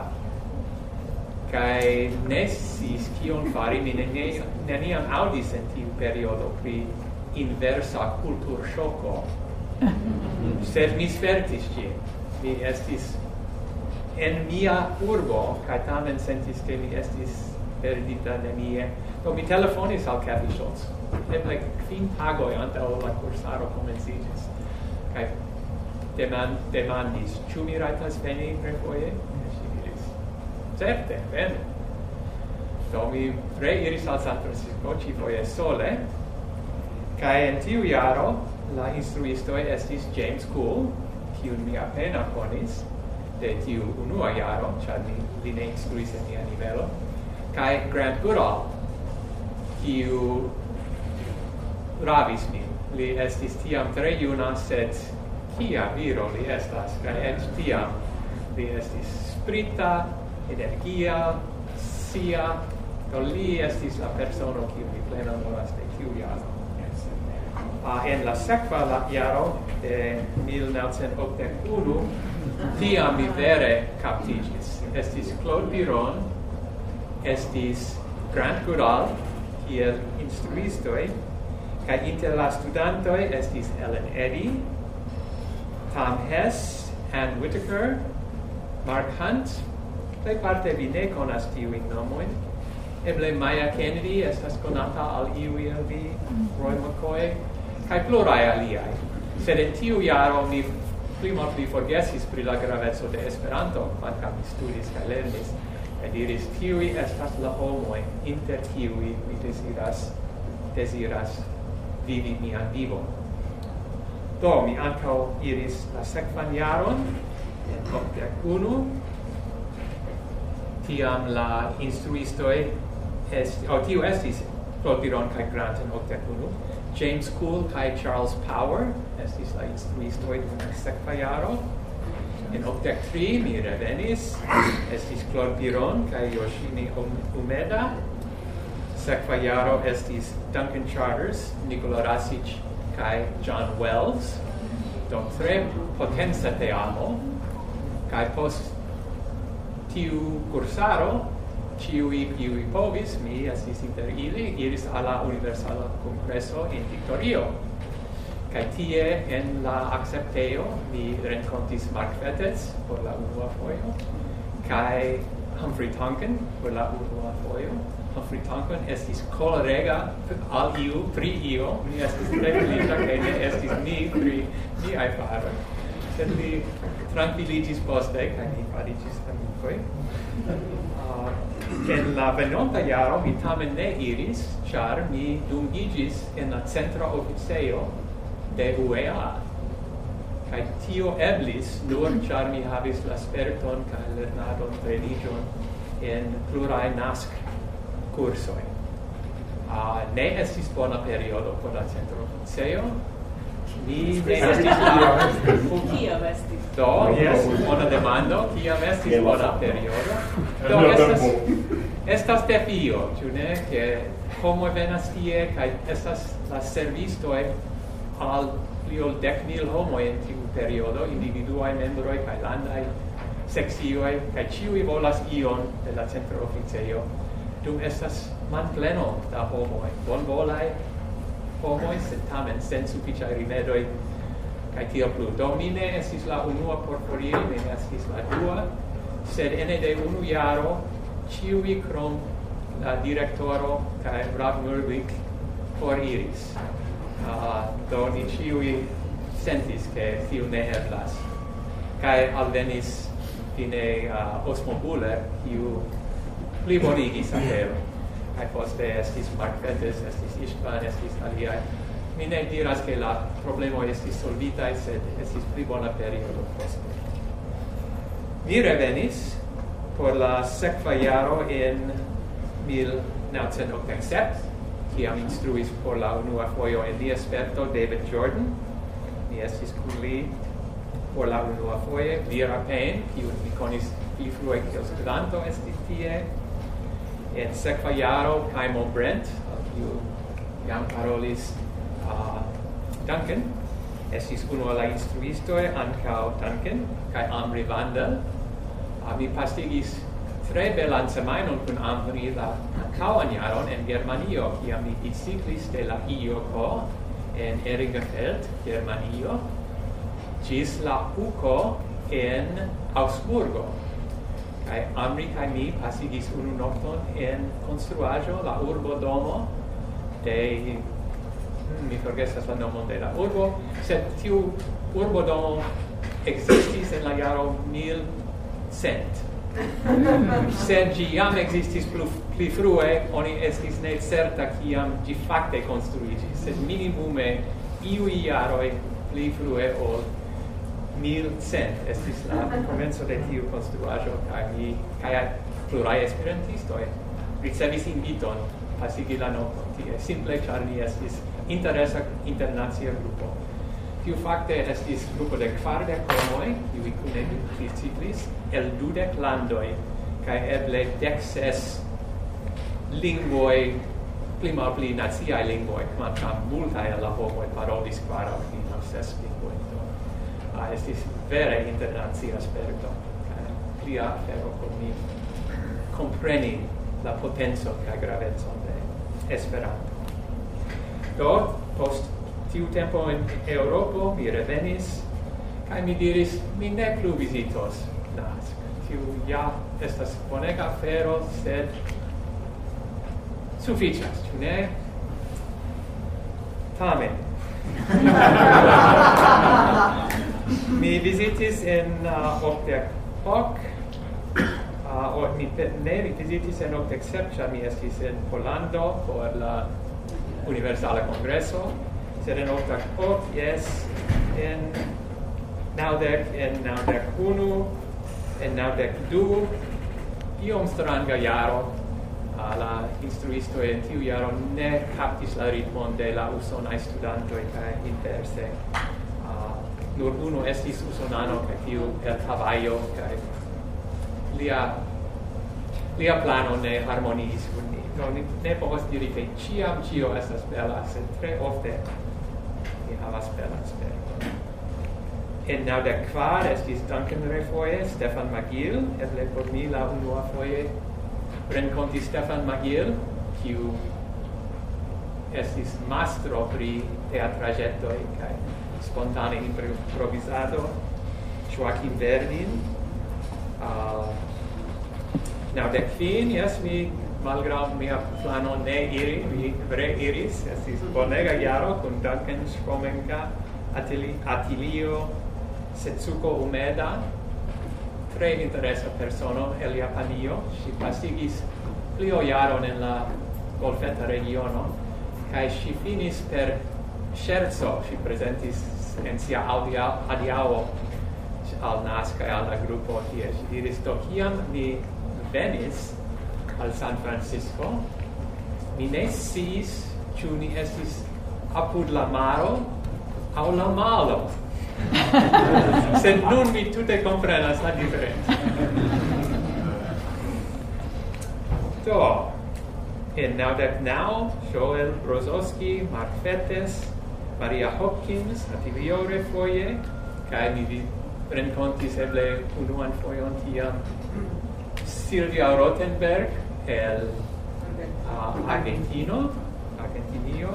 Kaj ne sciis kion fari, mi neniam aŭdis en tiu periodo pri inversa kulturŝoko. Sed mi spertis ĝin. Mi estis en mia urbo kaj tamen sentis ke mi estis perdita nenie. Do mi telefonis al Kathy Schultz, eble kvin tagoj antaŭ la kursaro komenciĝis. Kaj Demand, demandis, ĉu mi rajtas veni refoje? Ŝi diris, certe, venu. Do mi reiris al San Francisco ĉifoje sole, kaj en tiu jaro la instruistoj estis James Cool, kiun mi apena konis de tiu unua jaro, ĉar mi li ne instruis en mia nivelo, kaj Grant Goodall, kiu ravis min. Li estis tiam tre juna, sed kia viro li estas, kaj eĉ tiam li estis sprita, energia, sia, do li estis la persono kiu mi plene memoras de tiu jaro. Uh, en la sekva la jaro de mil novcent okdek unu, tiam mi vere kaptiĝis. Estis Claude Piron, estis Grant Goodall kiel instruistoj, kaj inter la studantoj estis Ellen Eddy, Tom Hess, Ann Whitaker, Mark Hunt, plejparte vi ne konas tiujn nomojn. Eble Maya Kennedy estas konata al iuj el vi, Roy McCoy, kaj pluraj aliaj. Sed en tiu jaro mi pli malpli forgesis pri la graveco de Esperanto, kvankam mi studis kaj lernis, kaj diris, tiuj estas la homoj, inter kiuj mi deziras, deziras vivi mian vivon. Do, mi ankaŭ iris la sekvan jaron, en okdek unu, tiam la instruistoj, est, oh, tiu estis Claude Piron kaj Grant en okdek unu, James Cool kaj Charles Power estis la instruistoj dum la sekva jaro. En okdek tri mi revenis, estis Claude Piron kaj Yoshimi Umeda. Sekva jaro estis Duncan Charters, Nicola Rasic kaj John Wells, do tre potenza teamo, kaj post tiu kursaro, ĉiuj kiuj povis, mi estis inter ili, iris al la Universala Kongreso en Victorio. Kaj tie en la akceptejo mi renkontis Mark Fettes por la unua fojo, kaj Humphrey Tonkin por la unua fojo, Humphrey Tonkin estis kolerega al iu pri io, mi estis tre feliĉa kaj ne estis mi pri miaj faroj. Sed li trankviliĝis poste kaj ni fariĝis amikoj. Uh, en la venonta jaro mi tamen ne iris, ĉar mi dungiĝis en la centra oficejo de U E A. Kaj tio eblis nur ĉar mi havis la sperton kaj lernadon treniĝon en pluraj nask kursoj. Uh, ne estis bona periodo por la centra oficejo. Mi ne estis la... Kiam estis? Do, yes, bona demando, kiam estis bona periodo. Do, estas, estas defio, ĉu ne, ke homoj venas tie kaj estas la servistoj al pli ol dek mil homoj en tiu periodo, individuaj membroj kaj landaj sekcioj, kaj ĉiuj volas ion de la centra oficejo. Dum estas manpleno da homoj, bonvolaj homoj, sed tamen sen sufiĉaj rimedoj kaj tiel plu. Do mi ne estis la unua por foriri, mi ne estis la dua, sed ene de unu jaro ĉiuj krom la direktoro kaj Rav Nurlik foriris. Uh, do ni ĉiuj sentis ke tiu ne eblas. Kaj alvenis fine uh, Osmo Buller, kiu plibonigis aferon. Kaj poste estis Mark Fettes, estis Istvan, estis aliaj. Mi ne diras ke la problemo estis solvitaj, sed estis pli bona periodo poste. Mi revenis por la sekva jaro en mil naŭcent okdek sep, kiam instruis por la unua fojo en lia sperto David Jordan. Mi estis kun li por la unua foje. Vera Payne, kiu mi konis pli frue kiel studanto, estis tie. En sekva jaro Kaimo Brent, kiu jam parolis uh, Duncan, estis unu el la instruistoj, ankaŭ Duncan, kaj Amri Vandal. Uh, mi pastigis tre belan semajnon kun Amri la antaŭan jaron en Germanio, kiam mi biciklis de la I O K en Ehringefeld, Germanio, ĝis la U K en Augsburgo. Kaj Amri kaj mi pasigis unu nokton en konstruaĵo, la urbodomo de, mi forgesas la nomon de la urbo, sed tiu urbodomo ekzistis en la jaro mil cent. Sed ĝi jam ekzistis plu, pli frue, oni estis ne certa kiam ĝi fakte konstruiĝis, sed minimume iuj jaroj pli frue ol mil cent estis la komenco de tiu konstruaĵo, kaj mi kaj pluraj esperantistoj ricevis inviton pasigi la nokton tie, simple ĉar ni estis interesa internacia grupo. Tiu fakte estis grupo de kvardek homoj, kiuj kune biciklis el dudek landoj kaj eble dek ses lingvoj, pli malpli naciaj lingvoj, kvankam multaj el la homoj parolis kvar aŭ kvin aŭ ses lingvojn. Uh, estis vere internacia sperto, kaj plia afero por mi kompreni la potenco kaj gravecon de Esperanto. Do, post tiu tempo en Eŭropo mi revenis kaj mi diris, mi ne plu vizitos Nask. Tiu ja estas bonega afero, sed sufiĉas, ĉu ne? Tamen. Mi visitis en uh, okdek ok, uh, or, mi, ne, mi visitis en okdek sep, ĉar mi estis en Pollando por la Universala Kongreso, sed en okdek ok, yes, en naŭdek, en naŭdek unu, en naŭdek du, iom stranga jaro. Uh, la instruisto en tiu jaro ne kaptis la ritmon de la usonaj studantoj kaj inverse. Nur unu estis usonano kaj tiu el Havajo kaj lia lia plano ne harmoniis kun ni. Do ni ne povas diri ke ĉiam ĉio estas bela, sed tre ofte ni havas belan sperton. En naŭdek kvar estis Duncan refoje, Stefan Magill, eble por mi la unua foje renkonti Stefan Magill, kiu estis mastro pri teatraĵetoj kaj spontane improvisado, Joaquin Verdin. Uh, naŭdek kvin, yes, mi malgrau mia plano ne iri, mi reiris, estis bonega jaro kun Duncan Schromenka, Atili- Atilio Setsuko Umeda, tre interesa persono el Japanio, si pasigis pli ol jaron en la golfeta regiono, kai si finis per scherzo, si presentis en sia audia, adiao al Nas kai al la gruppo tie, si diris, do kiam mi venis al San Francisco, mi ne sciis ciu ni estis apud la maro au la malo. Sed nun mi tute comprenas la differenza. Do, in naudec nau, Joel Brozowski, Mark Fettes, Maria Hopkins, Atilio refoje, kai mi vi rencontis eble unuan foion tiam Silvia Rothenberg el uh, Argentino, Argentinio.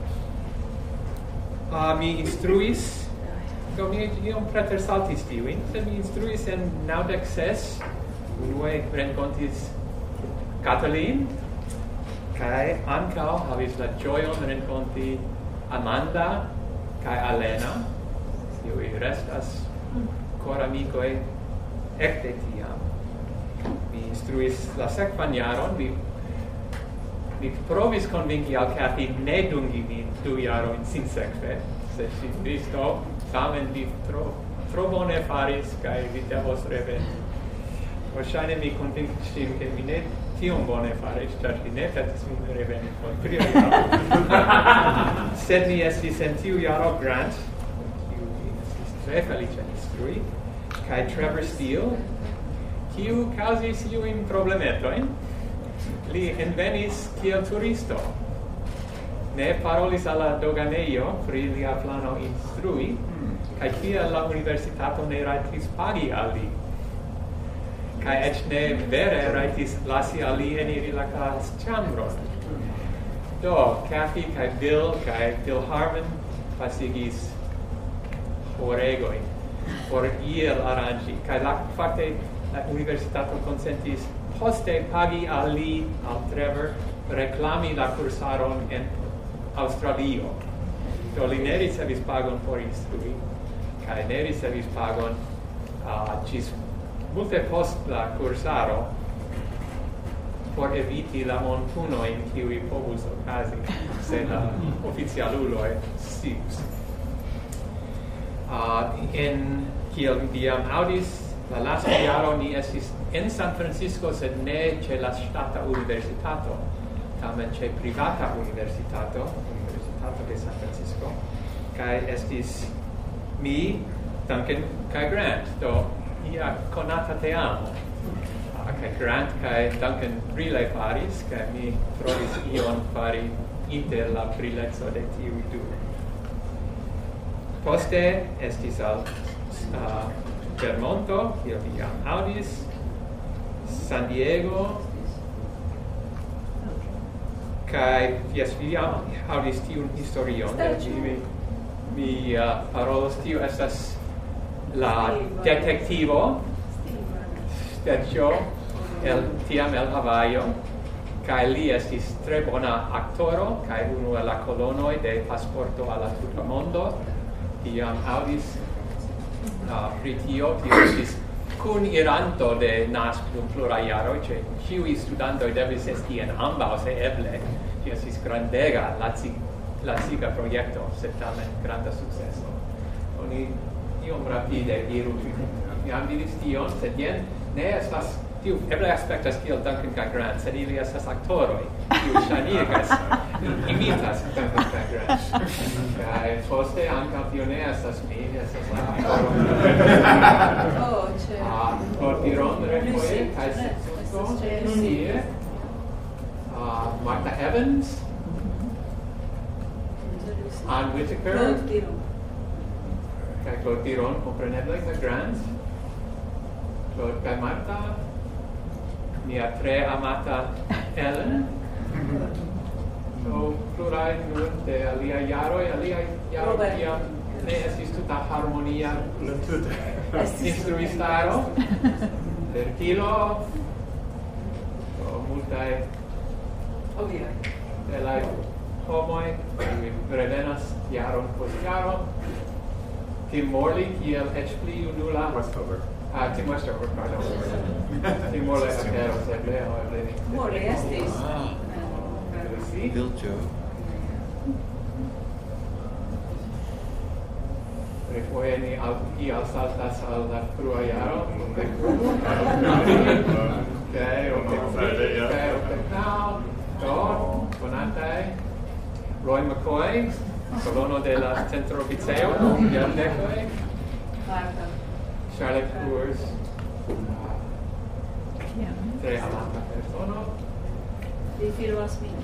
Uh, mi instruis, do mi iom preter saltis tiuin, sed mi instruis en naudec ses, unue rencontis Katalin, kai ancao havis la gioion renconti Amanda kai Alena, kiui restas cor amicoi ecte tiam. Mi instruis la sekvan jaron, mi, mi provis convinci al Kathy ne dungi min du jaro in sinsekve, se si visto, tamen vi tro, tro bone faris, kai vi devos reveni. Verŝajne mi convincis ŝin, ke mi ne tiom bone faris, ĉar ŝi ne petis min reveni por tria jaro. Sed mi estis en tiu jaro Grant, kiu mi estis tre feliĉa instrui, kai Trevor Steele, kiu causis iuin problemetoin. Li envenis kiel turisto. Ne parolis alla doganeio pri lia plano instrui, kai kiel la universitato ne raitis pagi al li. Kai ec ne vere raitis lasi al li eniri la clas chambron. Do, Kathy kai Bill kai Bill Harmon pasigis horegoi por iel arrangi, kai la fakte la universitato consentis poste pagi al li, al Trevor, reclami la cursaron en Australio. Do li ne ricevis pagon por instrui, kai ne ricevis pagon uh, cis multe post la cursaro por eviti la montuno in kiui povus ocasi se la oficialuloi sius. Uh, in kiel diam audis, la lasta jaro ni estis en San Francisco, sed ne ce la stata universitato, tamen ce privata universitato, Universitato de San Francisco, kai estis mi, Duncan, kai Grant, do ia conata te amo. Uh, kai Grant kai Duncan brile faris, kai mi trovis ion fari inter la brilezzo de tiui du. Poste estis al uh, Vermonto, kiel vi jam audis, San Diego, kai yes, vi jam audis tiun historion, mi, mi uh, parolos tiu estas la detectivo, Stetio, el, tiam el Havaio, kai li estis tre bona actoro, kai unu el la colonoi de Pasporto alla tuta mondo, iam audis uh, pri tio, tio estis kun iranto de N A S dum pluraj jaroj, ĉe ĉiuj studantoj devis esti en ambaŭ se eble. Ĝi estis grandega laciga projekto, sed tamen granda sukceso. Oni iom rapide iru, mi jam vidis tion, sed jen ne estas tiu eble aspektas kiel Duncan kaj Grant, sed ili estas aktoroj, kiuj ŝajnigas, imitas Duncan kaj Grant. Kaj poste ankaŭ tio ne estas mi, estas la aktoro. Oh, c'è. Ah, Cordiron refoje kaj Setsuko, tie. Ah, Martha Evans, Ann Whitaker, kaj Claude Piron, compreneble, kaj Grant, Claude kaj Martha, mia tre amata Ellen, so pluraj nur de aliaj jaroj, aliaj jaroj kiam ne estis tuta harmonia instruistaro, Vertilo, so multaj Oh, yeah. de la homoi qui revenas jaron post jaro. Tim Morley, kiel ec pli unula. Westover. Ah, Tim Westover, pardon. Tim Morley aperos eble, o eble ni. Morley estis. Ah, Si? Bill Joe. Refoje ni al, i alsaltas al la frua jaro. Okay, okay, okay, okay. Now, do, konataj, Roy McCoy, colono de la Centro Viceo, Jardekoj, Charlotte Coors, tre amata persono. Vi filmas min.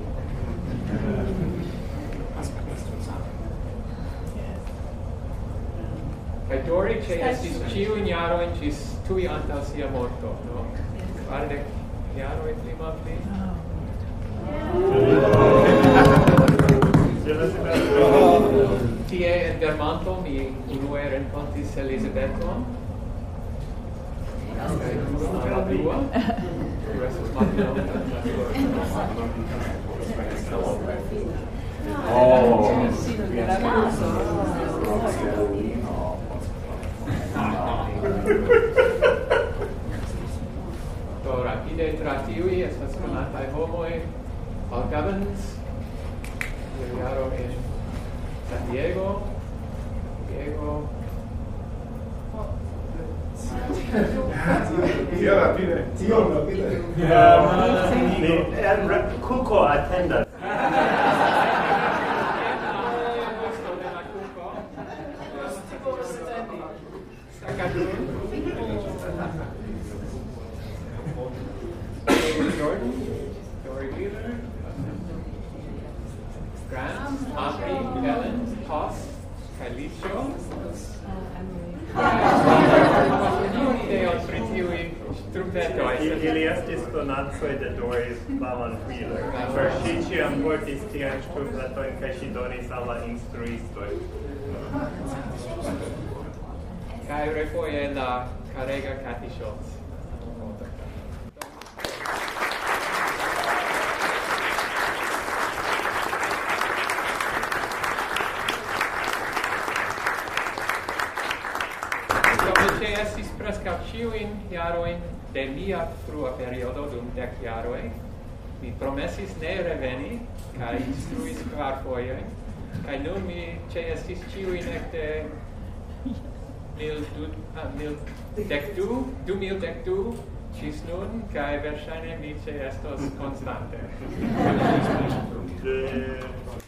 Kaj Dori ĉe estis ĉiujn jarojn ĝis tuj antaŭ sia morto, no? Kvardek jaroj pli malpli. Tie en Vermonto mi unue renkontis Elizabeton. Kaj la dua. Tio estas malnova. Do rapide tra tiui estas konataj homoj. Paul Govens, jaro en San Diego, Diego. Tio rapide. Tio rapide. Kuko atendas. Jordan, Dory Wheeler, Grant, Aubrey, Ellen, Toss, Kalicio. Non ideon pri tiuj trumpetoj. Ili estis donacoj de Doris Balan Wheeler. Per ŝi ĉiam portis tiajn ŝtrumpetojn kaj ŝi donis al la instruistoj. Kaj refoje la karega Kathy Schultz. Estis preskaŭ ĉiujn jarojn de mia frua periodo dum dek jaroj. Mi promesis ne reveni kaj instruis kvar fojojn. Kaj nun mi ĉeestis ĉiujn ekde mil du, ah, mil dek du, du mil dek du ĝis nun kaj verŝajne mi ĉeestos konstante. De